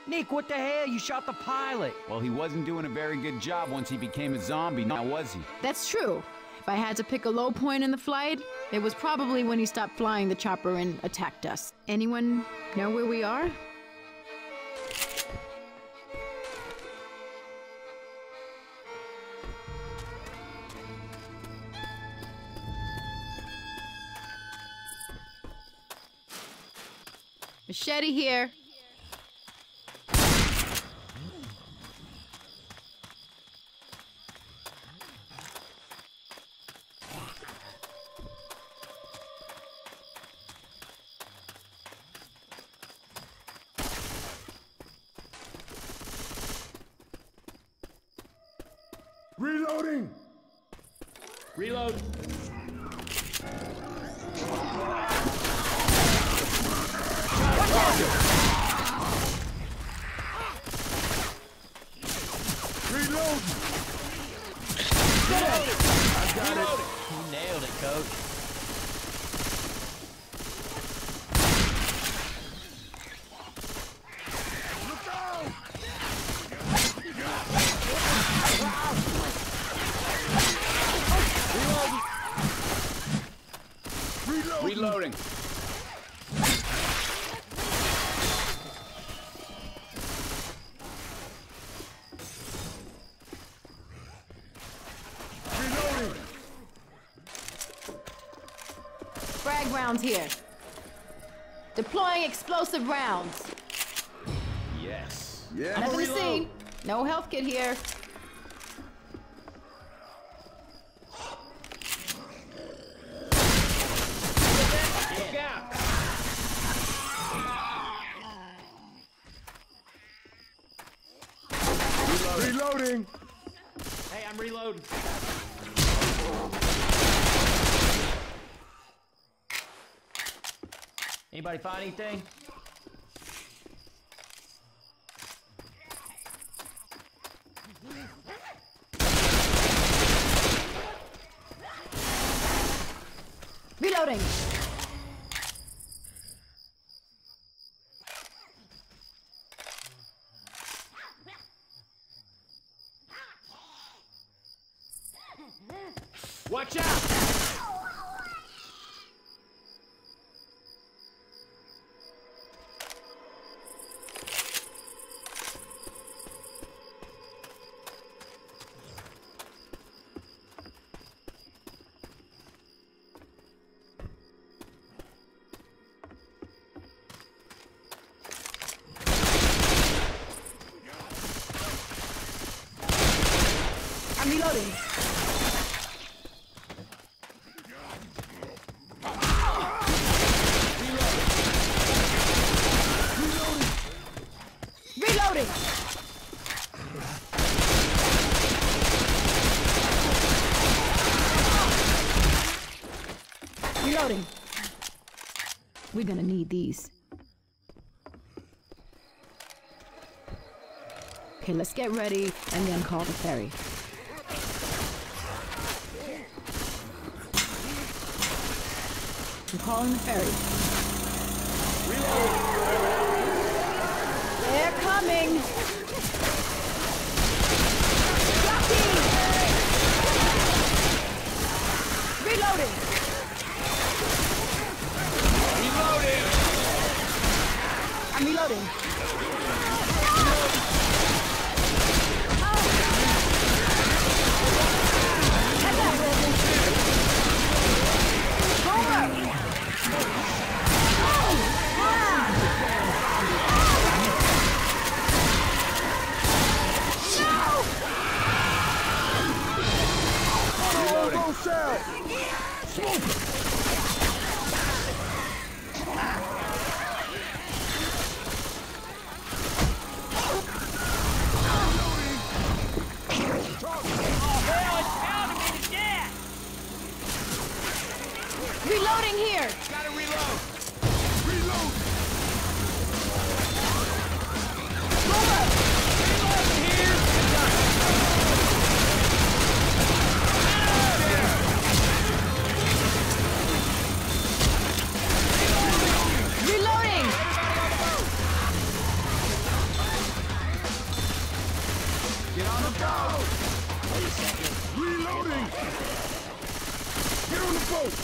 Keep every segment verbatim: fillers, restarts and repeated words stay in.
Nick, what the hell? You shot the pilot. Well, he wasn't doing a very good job once he became a zombie, now was he? That's true. If I had to pick a low point in the flight, it was probably when he stopped flying the chopper and attacked us. Anyone know where we are? Machete here. Reloading! Reload! Reload! I got it! You nailed it, Coach. Reloading. Reloading! Frag rounds here. Deploying explosive rounds. Yes. Yeah. Nothing to see. No health kit here. Reloading! Hey, I'm reloading. Anybody find anything? Reloading. Watch out! I'm reloading. Reloading. Reloading. We're gonna need these. Okay, let's get ready and then call the ferry. I'm calling the ferry. They're coming! Jockey! Reloading! Reloading! I'm reloading. Head back, Roland. Forward! Almost out! Get on the boat!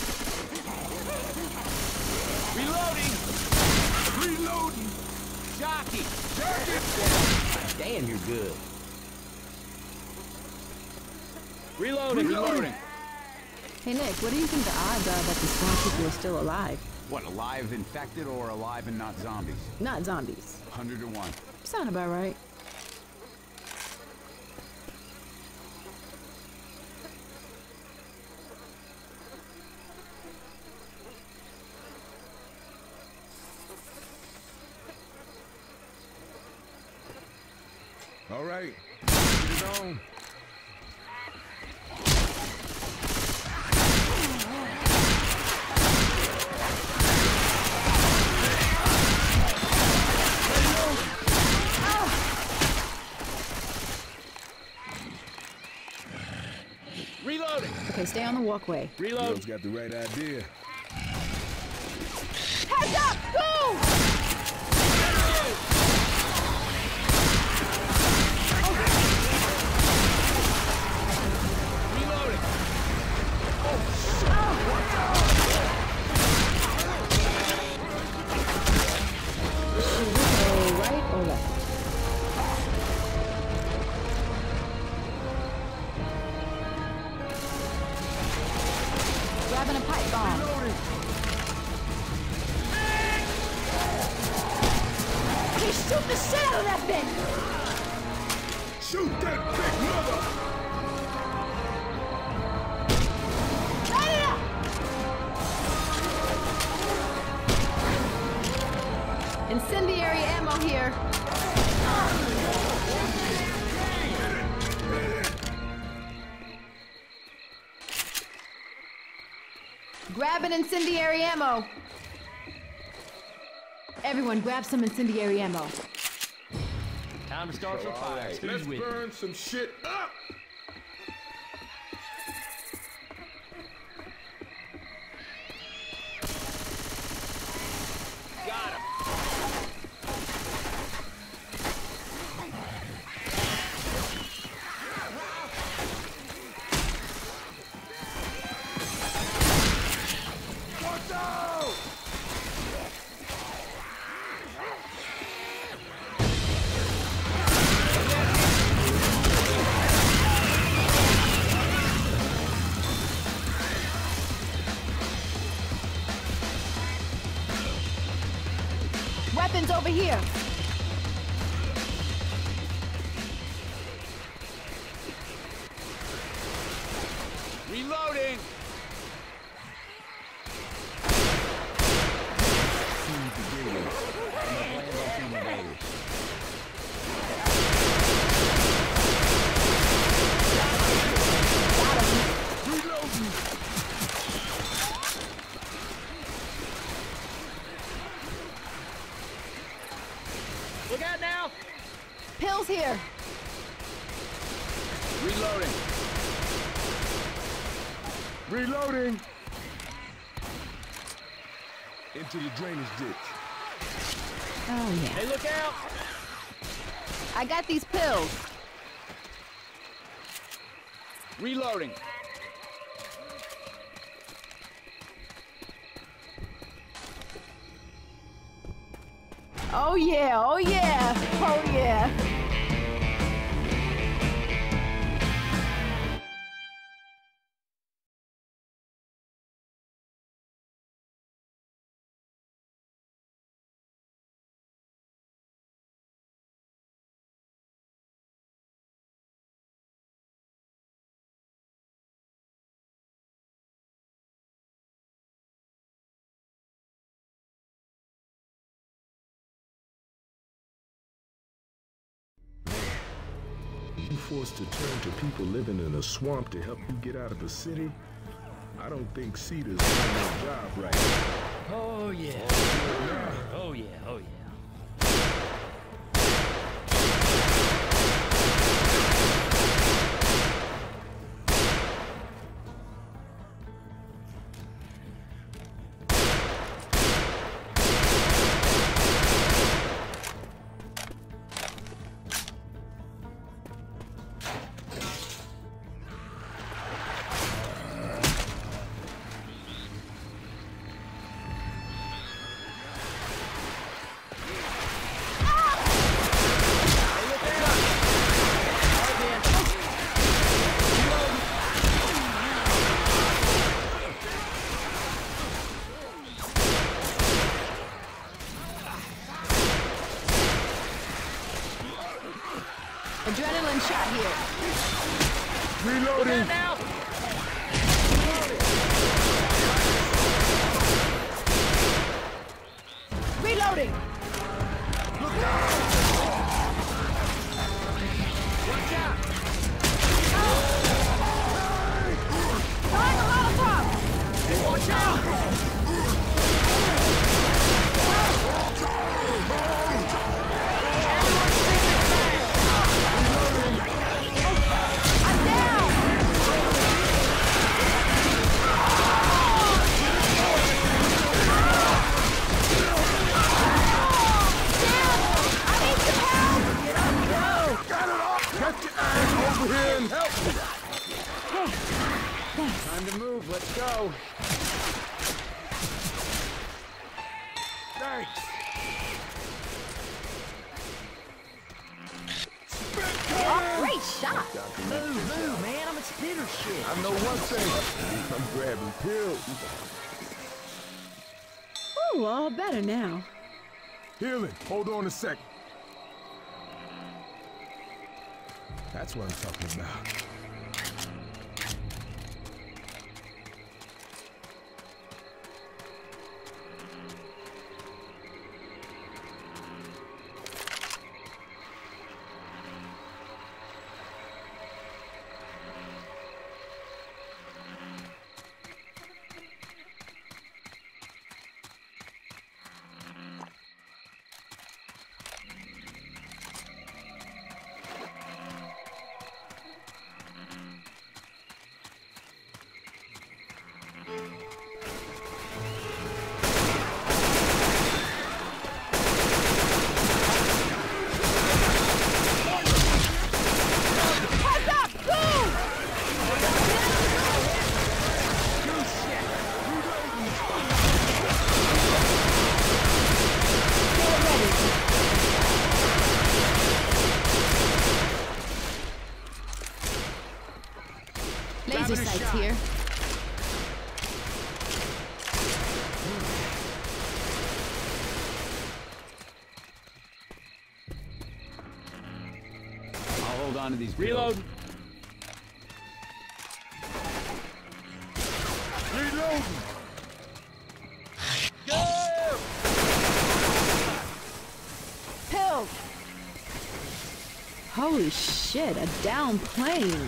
Reloading! Reloading! Jockey! Jacket! Damn, you're good. Reloading! Reloading! Hey, Nick, what do you think the odds are that the swamp people are still alive? What, alive infected or alive and not zombies? Not zombies. Hundred to one. Sound about right. All right, get it on. Reloading! Okay, stay on the walkway. Reload! Girl's got the right idea. Heads up! Go! Reloading! Oh, right or left? Grabbing a pipe bomb. Hey, shoot the shit out of that thing! Shoot that big mother! Light it up! Incendiary ammo here. Grab an incendiary ammo. Everyone, grab some incendiary ammo. Time to start some fires. Who's Let's with you? burn some shit up! Got him! Watch out! Weapons over here. Reloading! Look out now! Pills here. Reloading! Reloading! Into the drainage ditch. Oh, yeah. Hey, look out! I got these pills. Reloading! Oh, yeah. Oh, yeah. Oh, yeah. You forced to turn to people living in a swamp to help you get out of the city? I don't think Cedar's doing their job right. Oh, yeah. Oh, yeah. Oh, yeah. Adrenaline shot here. Reloading. Now. Reloading. Watch out. Fire a Molotov. Watch out. I'm down. Get your ass over here and help me. Time to move. Let's go. Thanks. Oh, great shot. Move, move, man. I'm a spitter shit. I know one thing. I'm grabbing pills. Ooh, all better now. Healing. Hold on a sec. That's what I'm talking about. Heads up! Boom! Get ready. Laser sights here. I'll hold on to these. Reload. Reloading. Pills! Holy shit, a down plane.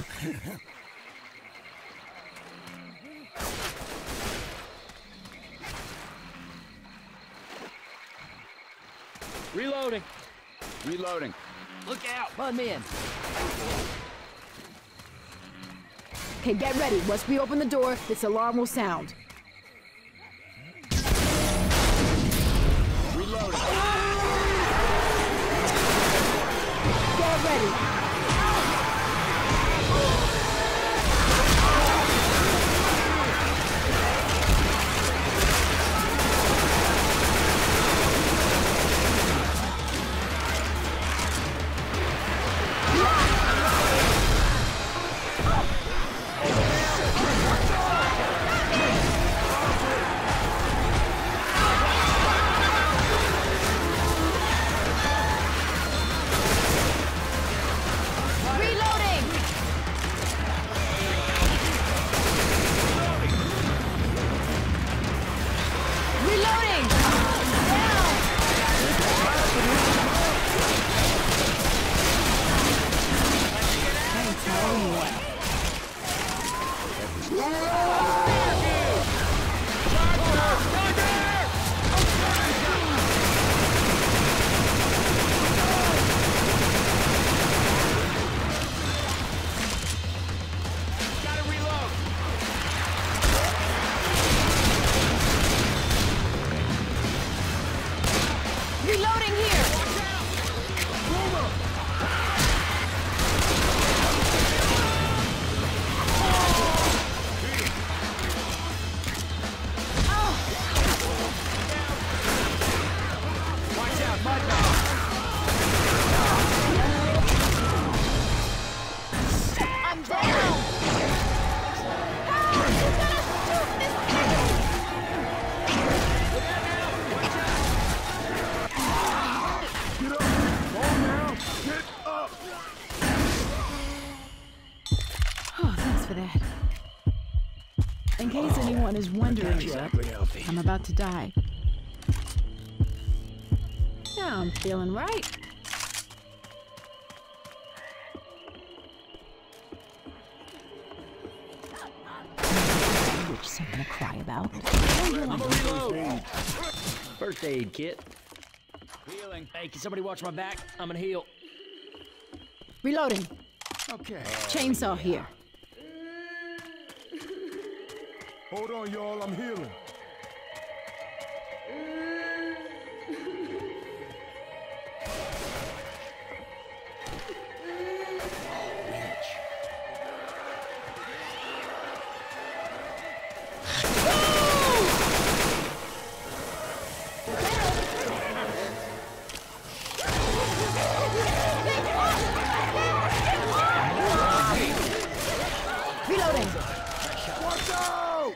Reloading. Reloading. Look out. Bud men. Okay, get ready. Once we open the door, this alarm will sound. Reloading. Get ready. anyone is wondering, Exactly healthy. I'm about to die. Now I'm feeling right. Which something to cry about. I'm a reload. First aid kit. Healing. Hey, can somebody watch my back? I'm gonna heal. Reloading. Okay. Chainsaw here. Hold on, y'all, I'm healing. Reloading. Watch out!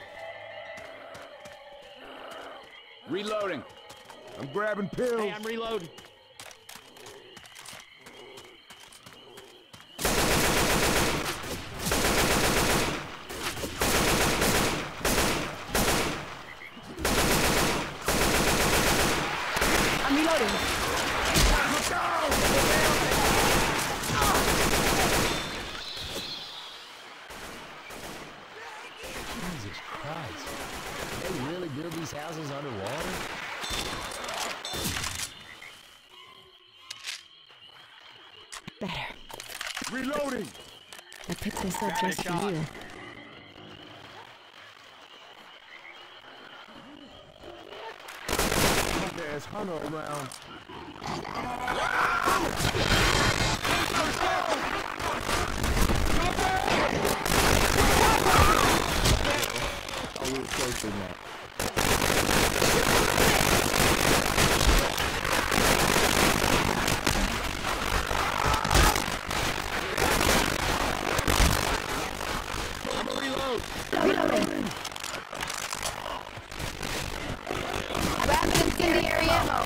Reloading. I'm grabbing pills. Hey, I'm reloading. I'm reloading. Jesus Christ. They really build these houses underwater? Better. Reloading! I picked this up just for you. There's Hunter around. Oh, we're closer now. Reloading. Rapid incendiary ammo.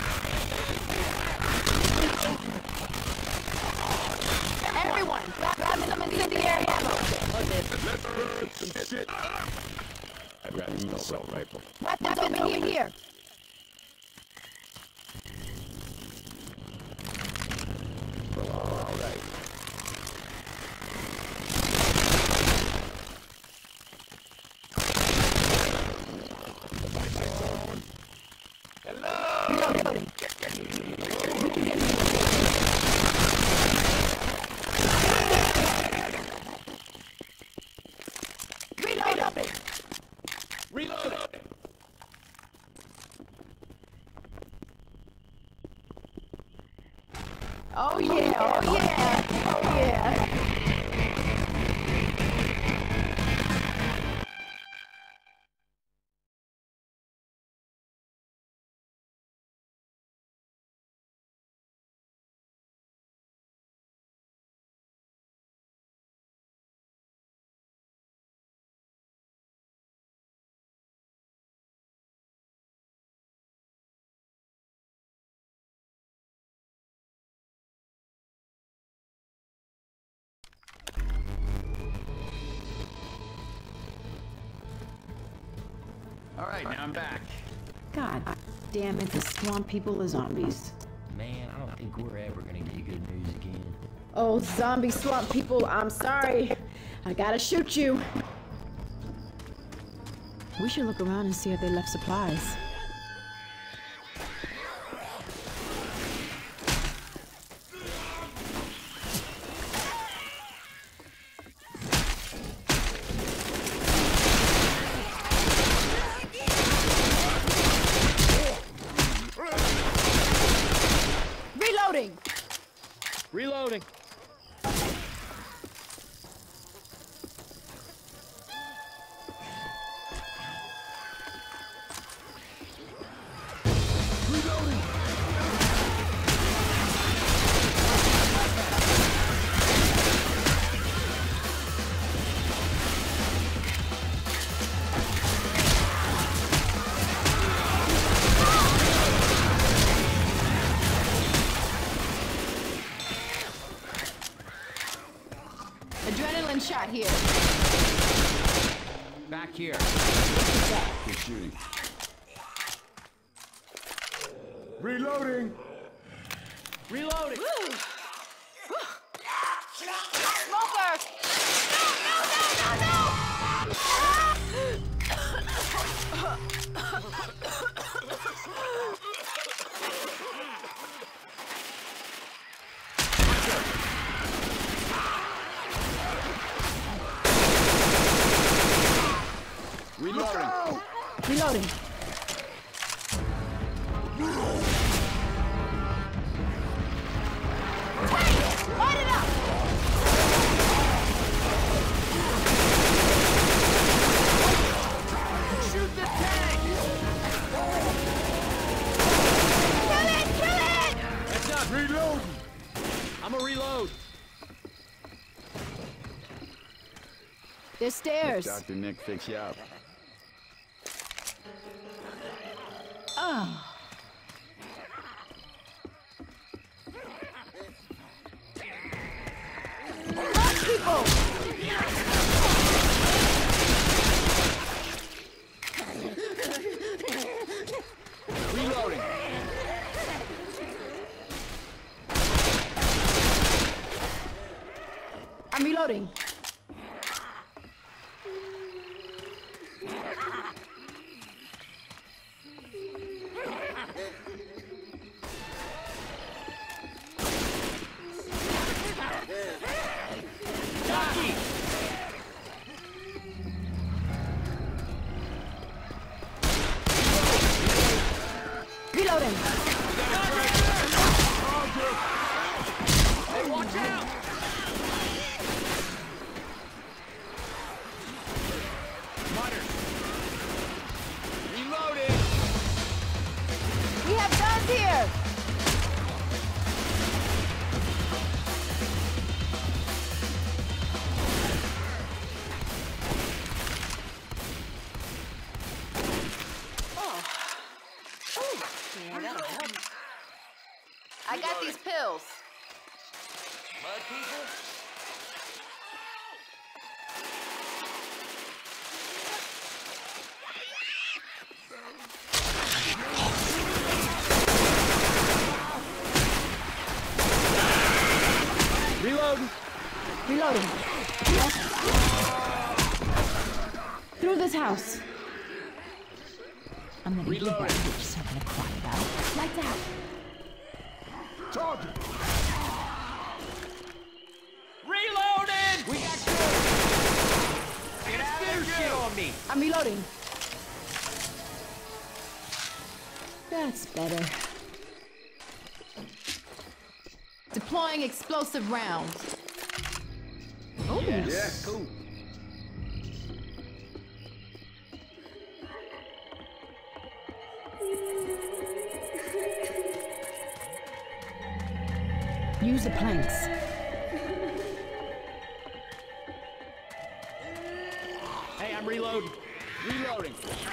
Everyone, grab some incendiary ammo. Some shit. I'd rather an assault rifle. Weapon here, here. All right. Reloading. Reloading. Oh yeah, oh yeah, oh yeah. All right, now I'm back. God damn it, the swamp people are zombies. Man, I don't think we're ever gonna get good news again. Oh, zombie swamp people, I'm sorry. I gotta shoot you. We should look around and see if they left supplies. Reloading! Reloading. Adrenaline shot here. Back here. Good shooting. Reloading! Reloading! Smoker! No, no, no, no, Reloading. Reloading. Light it up! Shoot the tank! Kill it! Kill it! That's not reloading! I'm a reload. There's stairs. Doctor Nick fix you up. Oh. Lots people! Reloading. I'm reloading. Jockey! Reloading. Hey, watch out! Mutter. Reloading! We have guns here. I got these pills. Mud people? Reloading! Reloading. Through this house. I'm gonna Reloading. give that bitch something to cry about. Like that. Target! Reloading! We got good! Get out of shit on me! I'm reloading. That's better. Deploying explosive rounds. Oh, Yeah, cool. use the planks. Hey, I'm reloading. Reloading.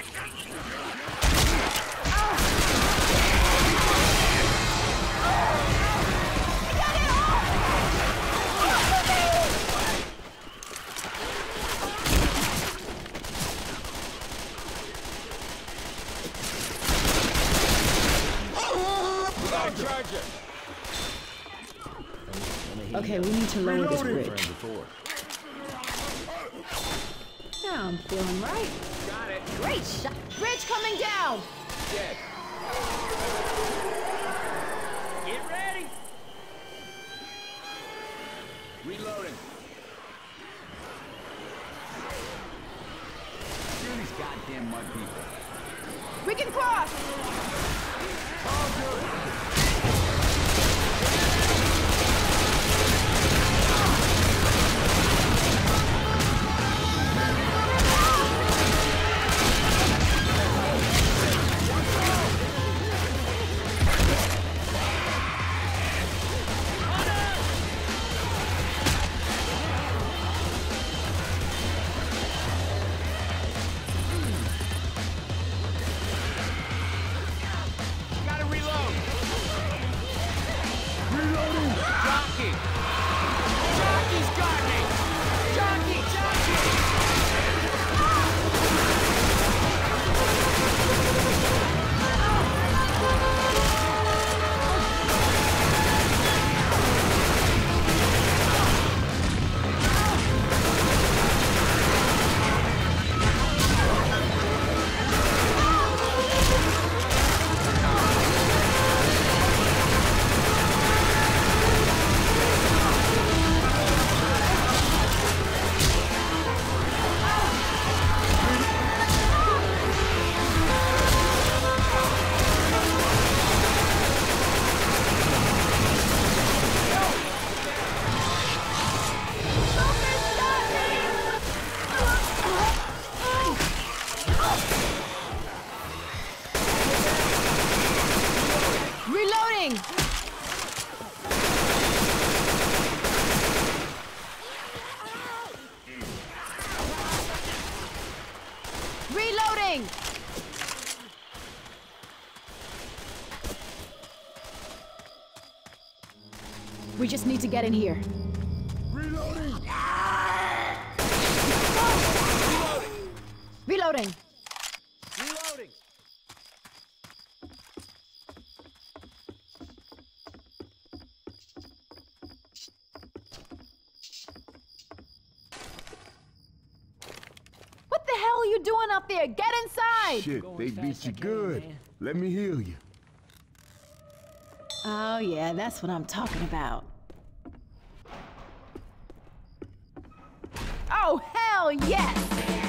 Charger. Okay, we need to lower this Reloading. bridge. Now I'm feeling right. Got it. Great shot. Bridge coming down. Dead. Get ready. Reloading. Screw these goddamn mud people. We can cross. Gotta reload. Reloading. Jockey. Jockey's got me. Jockey, jockey. Reloading! Reloading! We just need to get in here. Reloading! Reloading! Reloading! What the hell are you doing up there? Get inside! Shit, they beat you good. Let me heal you. Oh yeah, that's what I'm talking about. Oh, hell yes!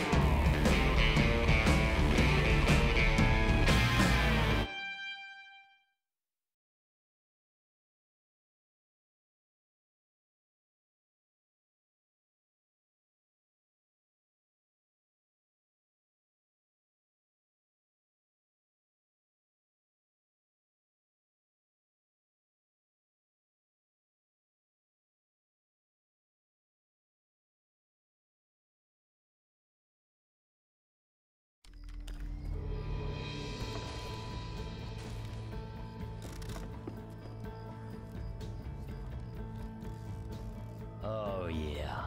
Oh, yeah.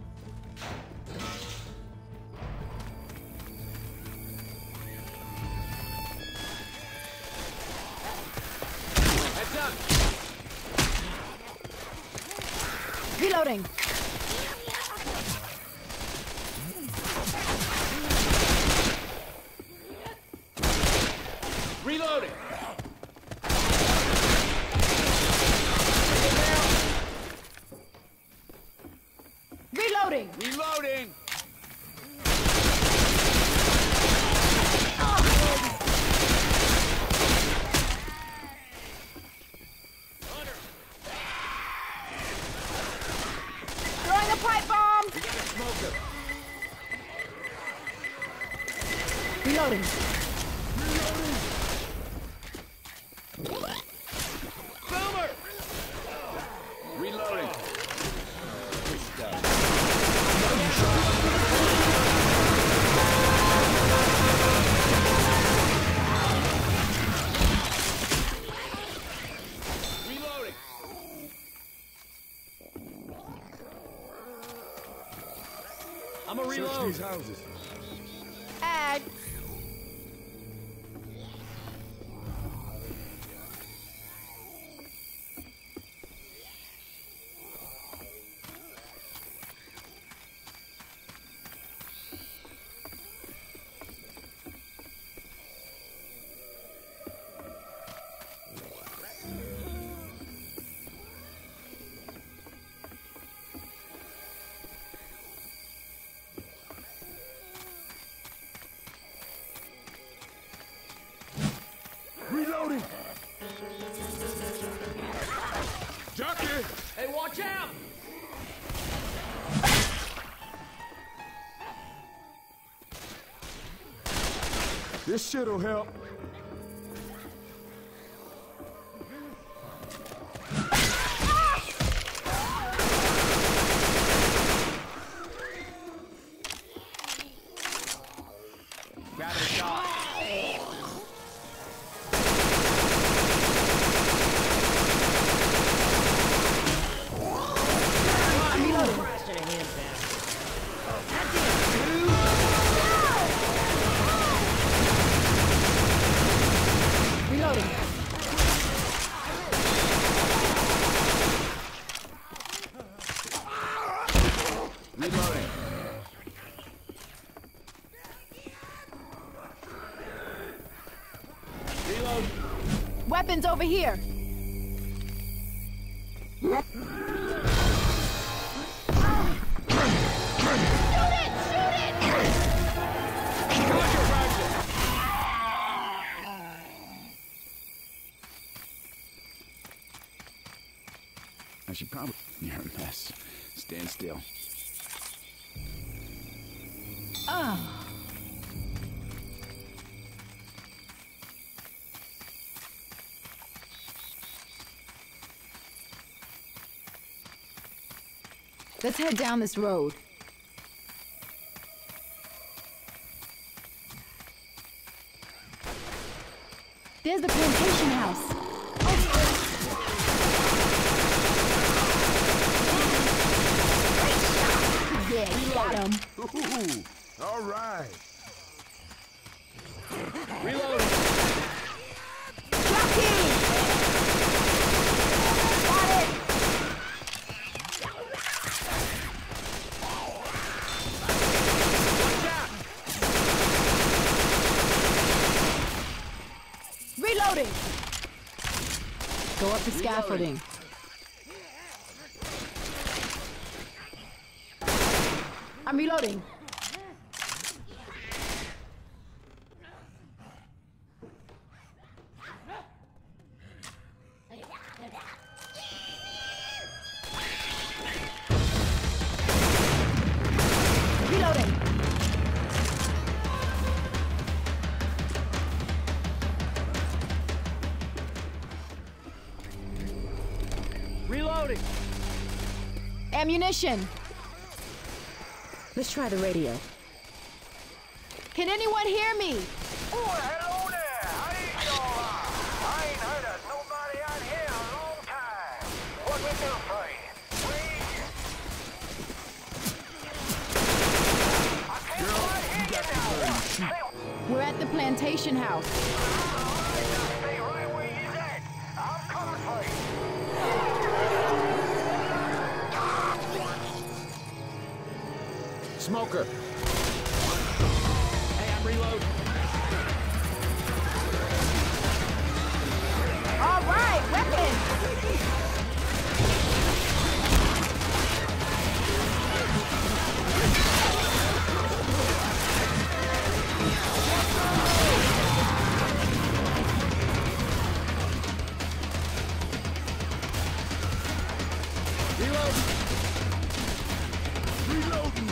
Heads up! Reloading! Reloading! Reloading! Reloading! Throwing a pipe bomb! We got a smoker! Reloading! Boomer! Reloading! Reloading! I'm a Search reload! these houses. Ag! Reloading! Jockey! Hey, watch out! This shit'll help. Gravity shot. Reloading! Reloading. Reload! Weapons over here! I should probably... You're a mess. Stand still. Ah. Let's head down this road. There's the plantation house. Yeah, you got him. Ooh, all right. Reload. Jockey! Got it! Watch out. Reloading! Go up the scaffolding. I'm reloading. Reloading. Reloading. Ammunition. Let's try the radio. Can anyone hear me? Oh, hello there. How you doing? I ain't heard of nobody out here in a long time. What we do for you? We... I can't quite hear you now. We're at the plantation house. Stay right where you at. I'm coming for you. Smoker! Hey, I'm reloading. All right, weapons. Reload. Reloading.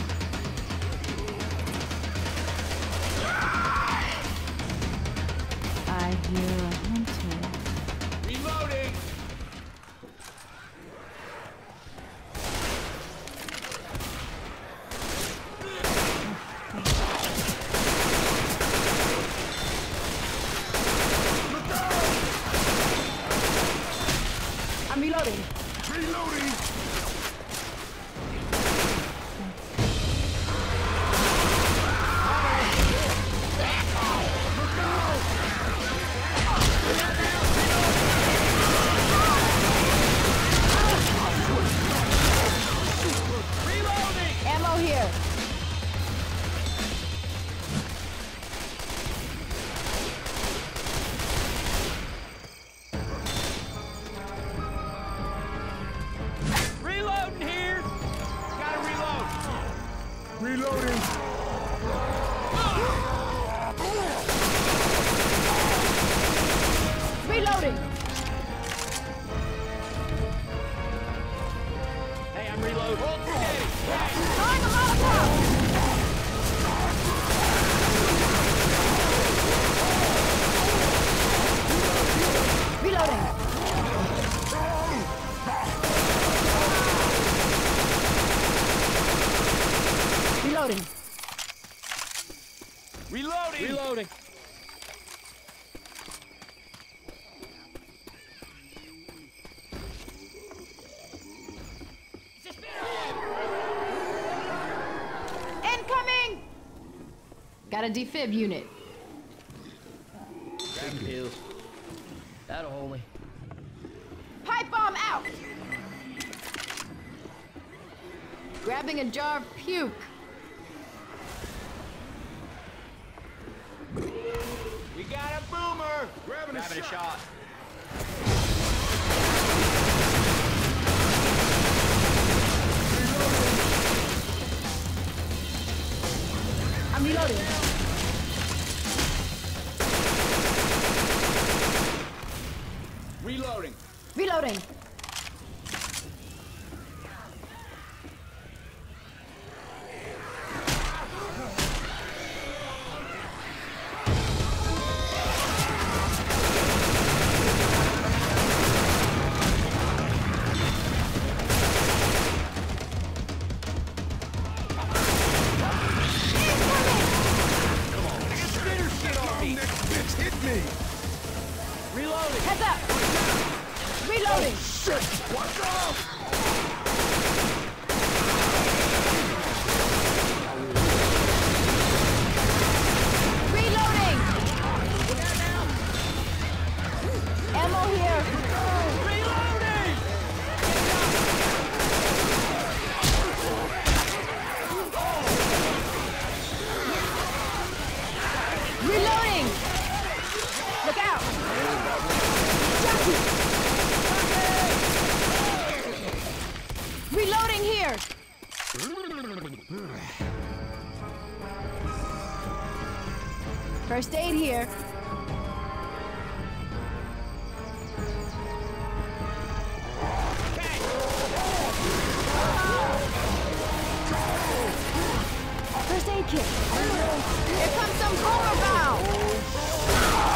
I hear a hunter. Reloading. I'm reloading. Reloading. Ammo here. Reloading here. Gotta reload. Reloading. Reloading. Hey, I'm reloading. Hold steady. Throwing a Molotov. Reloading. Reloading. Reloading. Reloading. Incoming. Got a defib unit. Grab the pills. That'll hold me. Pipe bomb out. Grabbing a jar of puke. We got a boomer. Grabbing a Grabbing a shot. shot. I'm reloading. Reloading! Reloading. Reloading! Shit! Watch out! Reloading! Ammo here! Reloading! Reloading! Look out! Jackie! Reloading here! First aid here. First aid kit. Here comes some boomer bow.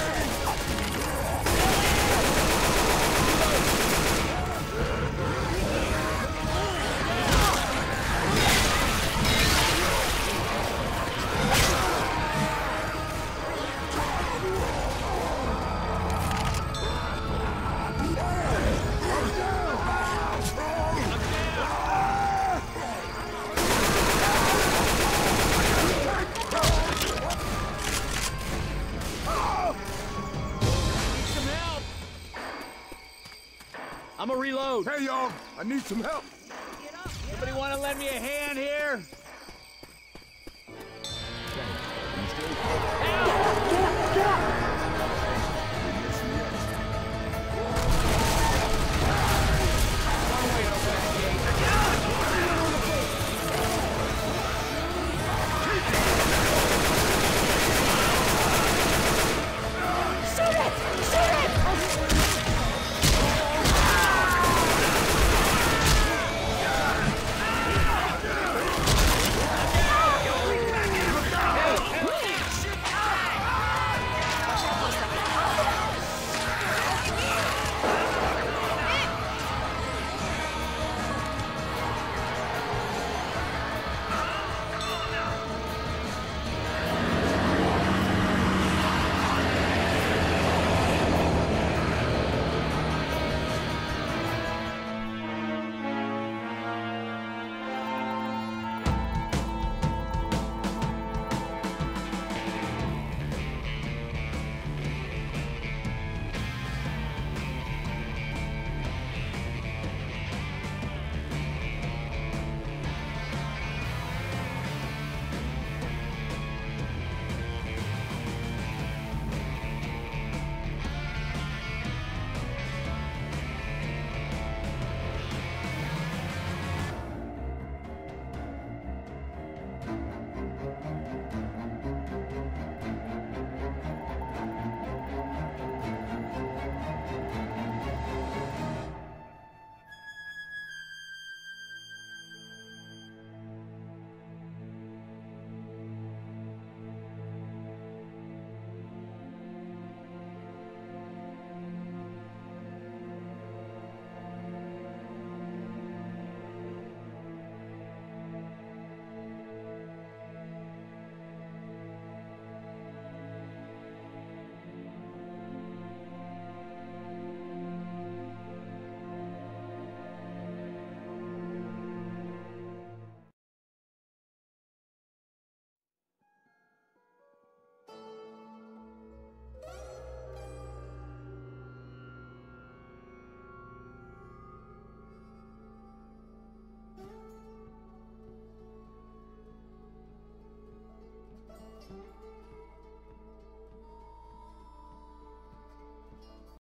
I'm a reload. Hey, y'all, I need some help. Anybody want to lend me a hand here? Help!